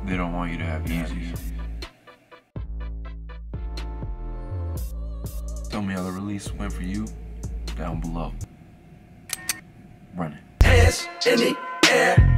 They don't want you to have Yeezys. Tell me how the release went for you down below. Run it. Hands in the air.